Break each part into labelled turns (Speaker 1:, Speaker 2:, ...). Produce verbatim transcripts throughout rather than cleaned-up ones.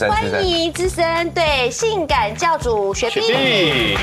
Speaker 1: 欢迎资深对性感教主雪碧。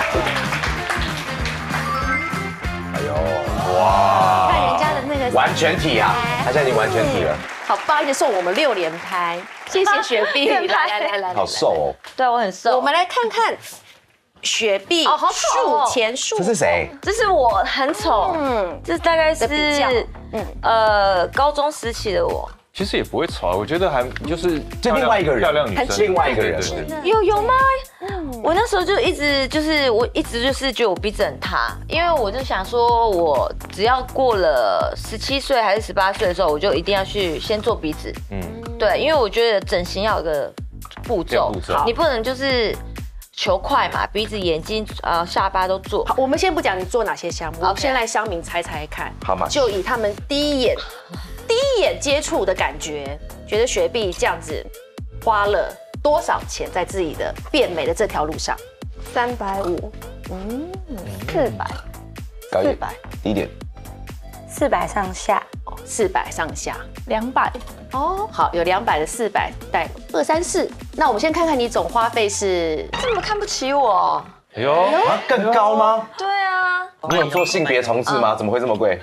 Speaker 2: 哎呦，哇！
Speaker 1: 看人家的那个
Speaker 2: 完全体啊，他现在已经完全体了。
Speaker 1: 好棒，而且送我们六连拍，谢谢雪碧。来来来来，
Speaker 2: 好瘦哦。
Speaker 3: 对我很瘦。
Speaker 1: 我们来看看雪碧
Speaker 3: 哦，好丑哦
Speaker 1: 术前术。
Speaker 2: 这是谁？
Speaker 3: 这是我很丑，嗯，这大概是嗯呃高中时期的我。
Speaker 4: 其实也不会丑啊，我觉得还就是
Speaker 2: 就另外一个人，
Speaker 4: 漂亮女生，
Speaker 2: 另外一个人，
Speaker 3: 有有吗？我那时候就一直就是我一直就是觉得我鼻子很塌，因为我就想说，我只要过了十七岁还是十八岁的时候，我就一定要去先做鼻子。嗯，对，因为我觉得整形要有个步骤，你不能就是求快嘛，鼻子、眼睛、呃下巴都做。
Speaker 1: 好，我们先不讲你做哪些项目，我先来乡民猜猜看。
Speaker 2: 好嘛，
Speaker 1: 就以他们第一眼第一眼接触的感觉，觉得雪碧这样子花了多少钱在自己的变美的这条路上？
Speaker 5: 三百五，嗯，四百，
Speaker 2: 高一百，低一点，
Speaker 5: 四百上下，
Speaker 1: 四百上下，
Speaker 5: 两百。
Speaker 1: 哦，好，有两百的四百，带二三四。那我们先看看你总花费是
Speaker 3: 这么看不起我？
Speaker 4: 哎呦，
Speaker 2: 啊，更高吗？
Speaker 3: 对啊，
Speaker 2: 你有做性别重置吗？怎么会这么贵？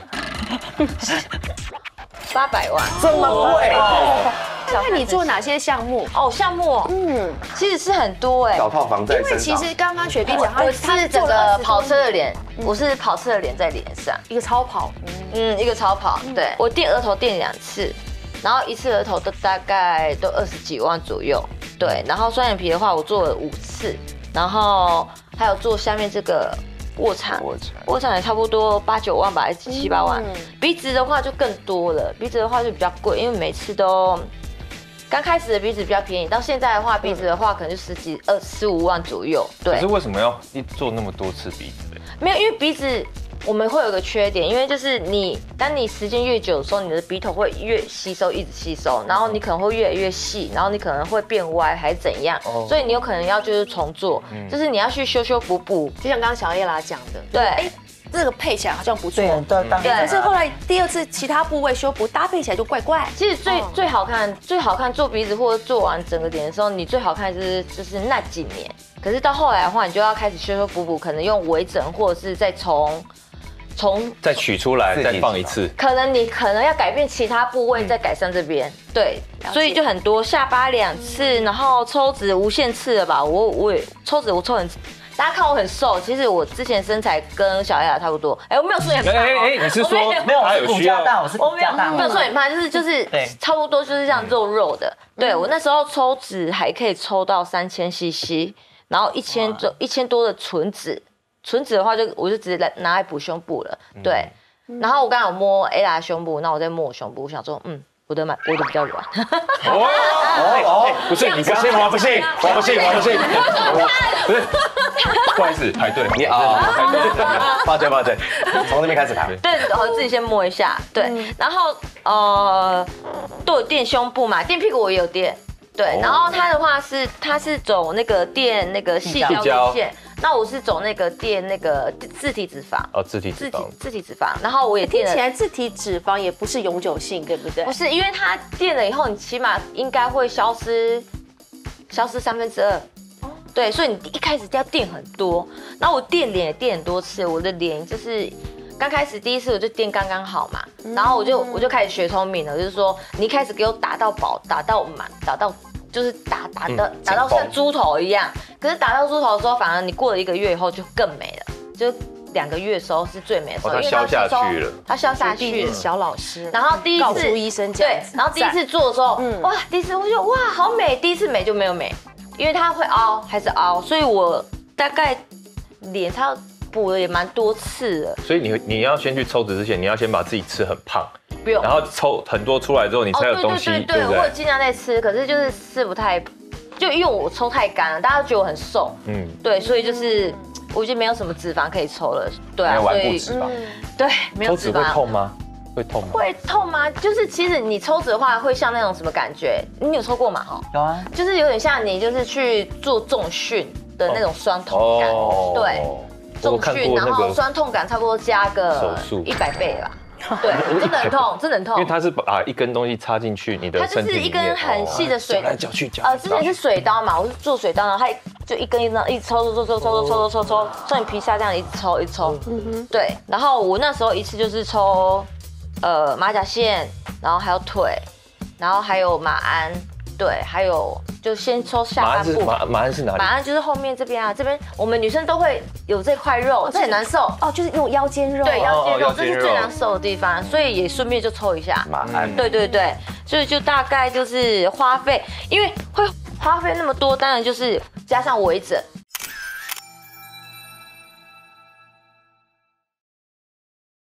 Speaker 3: 八百万，
Speaker 2: 这么贵？
Speaker 1: 看看你做哪些项目？
Speaker 3: 哦，项目，嗯，其实是很多哎。
Speaker 2: 小套房在
Speaker 1: 因为
Speaker 2: 身上。
Speaker 1: 其实刚刚雪碧讲，
Speaker 3: 我是这个跑车的脸，我是跑车的脸在脸上，
Speaker 1: 一个超跑，
Speaker 3: 嗯，一个超跑。对，我垫额头垫两次，然后一次额头都大概都二十几万左右。对，然后双眼皮的话，我做了五次，然后还有做下面这个。卧蚕，卧蚕也差不多八九万吧，还是七八万。鼻子的话就更多了，鼻子的话就比较贵，因为每次都刚开始的鼻子比较便宜，到现在的话，鼻子的话可能就十几、二十五万左右。对。
Speaker 4: 可是为什么要一做那么多次鼻子？
Speaker 3: 没有，因为鼻子我们会有个缺点，因为就是你当你时间越久的时候，你的鼻头会越吸收，一直吸收，然后你可能会越来越细，然后你可能会变歪还是怎样，所以你有可能要就是重做，就是你要去修修补补，
Speaker 1: 就像刚刚小叶拉讲的，
Speaker 3: 对，
Speaker 1: 哎，这个配起来好像不错，
Speaker 6: 对对，
Speaker 1: 可是后来第二次其他部位修补搭配起来就怪怪。
Speaker 3: 其实最最好看、最好看做鼻子或者做完整个脸的时候，你最好看就是就是那几年，可是到后来的话，你就要开始修修补补，可能用微整或者是再从。从
Speaker 4: 再取出来，再放一次，
Speaker 3: 可能你可能要改变其他部位，再改善这边，对，所以就很多下巴两次，然后抽脂无限次了吧？我我也抽脂我抽很，大家看我很瘦，其实我之前身材跟小雅差不多，哎，我没有说你很胖，
Speaker 4: 哎哎，你是说
Speaker 6: 没有？
Speaker 4: 他有需要？
Speaker 3: 我没有没有说你胖，就是就是差不多就是这样肉肉的。对我那时候抽脂还可以抽到三千 C C， 然后一千多一千多的纯脂。纯脂的话就我就直接来拿来补胸部了，对。然后我刚刚有摸 Ella 胸部，那我再摸我胸部，我想说，嗯，我的蛮我的比较软。
Speaker 4: 哦哦，不是你不信我不信我不信我不信，不是，不好意思排队，
Speaker 2: 你啊，抱歉抱歉，从那边开始排。
Speaker 3: 对，我自己先摸一下，对。然后呃，都有垫胸部嘛，垫屁股我也有垫。对，然后它的话是它是走那个垫那个细胶线，那我是走那个垫那个自体脂肪。
Speaker 4: 哦，自体脂肪。
Speaker 3: 自体脂肪，然后我也垫了。
Speaker 1: 听起来自体脂肪也不是永久性，对不对？
Speaker 3: 不是，因为它垫了以后，你起码应该会消失，消失三分之二。对，所以你一开始就要垫很多。然后我垫脸也垫很多次，我的脸就是。刚开始第一次我就垫刚刚好嘛，然后我就我就开始学聪明了，就是说你一开始给我打到饱，打到满，打到就是打打到打到像猪头一样。可是打到猪头的时候，反而你过了一个月以后就更美了，就两个月的时候是最美的时候，
Speaker 4: 它消下去了，
Speaker 3: 它消下去了。
Speaker 1: 小老师，
Speaker 3: 然后第一次
Speaker 1: 告诉医生
Speaker 3: 对，然后第一次做的时候，哇，第一次我就哇好美，第一次美就没有美，因为它会凹还是凹，所以我大概脸差。补了也蛮多次了，
Speaker 4: 所以你你要先去抽脂之前，你要先把自己吃很胖，
Speaker 3: 不用，
Speaker 4: 然后抽很多出来之后，你才有东西，
Speaker 3: 对对对，我有尽量在吃，可是就是吃不太，就因为我抽太干了，大家都觉得我很瘦，嗯，对，所以就是我觉得没有什么脂肪可以抽了，对啊，
Speaker 2: 所以脂肪，
Speaker 3: 对，没有脂肪。
Speaker 4: 抽脂会痛吗？会痛吗？
Speaker 3: 会痛吗？就是其实你抽脂的话，会像那种什么感觉？你有抽过吗？哈，
Speaker 6: 有啊，
Speaker 3: 就是有点像你就是去做重训的那种酸痛感，对。重训，然后酸痛感差不多加个一百倍吧。 对，真的很痛，真的很痛。
Speaker 4: 因为它是把一根东西插进去你的
Speaker 3: 它就是一
Speaker 4: 身体里面，
Speaker 3: 根很细的水，
Speaker 2: 来脚去脚。
Speaker 3: 呃，之前是水刀嘛，我是做水刀，然后它就一根一根一直抽抽抽抽抽抽抽抽抽，从你皮下这样一直抽一直抽，嗯哼，对。然后我那时候一次就是抽，呃，马甲线，然后还有腿，然后还有马鞍，对，还有就先抽下半部。
Speaker 4: 马马鞍是哪里？
Speaker 3: 马鞍就是后面这边啊，这边我们女生都会有这块肉，这很难受。
Speaker 5: 哦，就是用腰间肉。
Speaker 3: 对，腰间肉，这
Speaker 4: 腰间肉
Speaker 3: 是最难受的地方，所以也顺便就抽一下。
Speaker 2: 马鞍。
Speaker 3: 对对对，所以就大概就是花费，因为会花费那么多，当然就是加上微整，